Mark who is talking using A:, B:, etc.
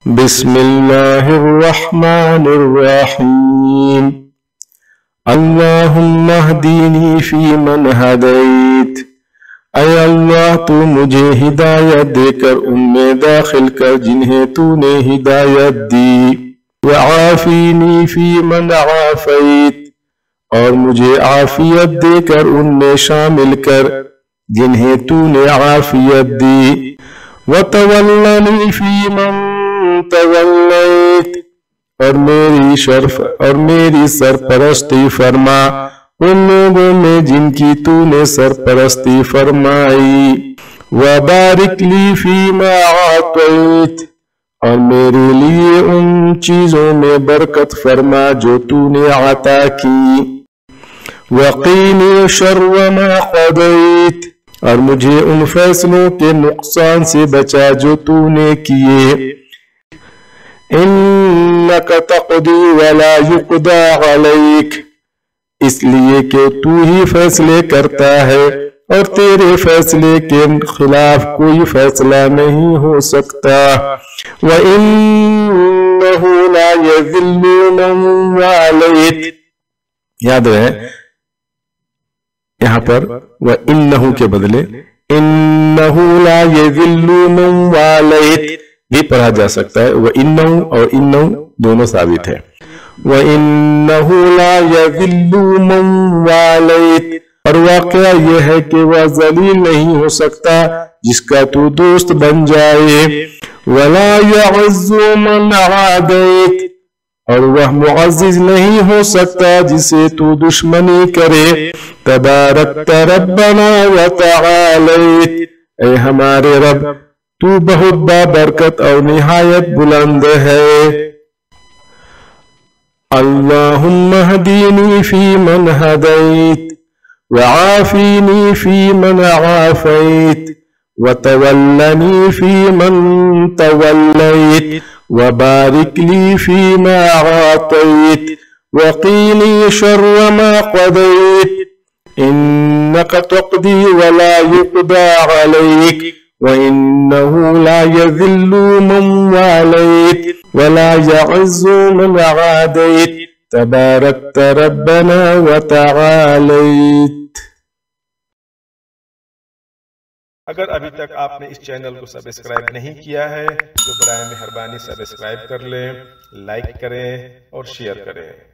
A: بسم الله الرحمن الرحيم اللهم اهدني فيمن هديت اے اللہ تو مجھے ہدایت دے کر ان میں داخل کر جنہیں تو نے ہدایت دی، وعافینی فیمن عافیت اور مجھے عافیت دے کر ان میں شامل کر جنہیں تو نے عافیت دی، وتولنی فیمن تولیت اور میری سرپرستی فرما ان لوگوں میں جن کی تو نے سرپرستی فرمائی، وبارک لی فیما اعطیت اور میرے لیے ان چیزوں میں برکت فرما جو تو نے عطا کی، وقینی شر ما قضیت اور مجھے ان فیصلوں کے نقصان سے بچا جو تو نے کیے، انک تقضی ولا یقضی علیک اس لیے کہ تو ہی فیصلے کرتا ہے اور تیرے فیصلے کے خلاف کوئی فیصلہ نہیں ہو سکتا، وَإِنَّهُ لَا يَذِلُّ مَن وَالَيْتَ یاد رہے یہاں پر وَإِنَّهُ کے بدلے إِنَّهُ لَا يَذِلُّ مَن وَالَيْتَ بھی پڑھا جا سکتا ہے، وَإِنَّهُ اور إِنَّهُ دونوں ثابت ہے، وَإِنَّهُ لَا يَذِلُّ مَن وَالَيْتَ اور واقعہ یہ ہے کہ وہ ذلیل نہیں ہو سکتا جس کا تو دوست بن جائے، وَلَا يَعِزُّ مَنْ عَادَيْتَ اور وہ معزز نہیں ہو سکتا جسے تو دشمنی کرے، تبارکت ربنا وتعالیت اے ہمارے رب تو بہت بابرکت اور نہایت بلند ہے، اللہم اہدینی فیمن ہدیت وعافینی فیمن عافیت وتولنی فیمن تولیت وبارک لی فیما اعطیت وقینی شر ما قضیت انک تقضی ولا یقضی علیک وَإِنَّهُ لَا يَذِلُّ مَن وَالَيْتَ وَلَا يَعِزُّ مَنْ عَادَيْتَ تَبَارَكْتَ رَبَّنَا وَتَعَالَيْتَ۔
B: اگر ابھی تک آپ نے اس چینل کو سبسکرائب نہیں کیا ہے تو برائے مہربانی سبسکرائب کر لیں، لائک کریں اور شیئر کریں۔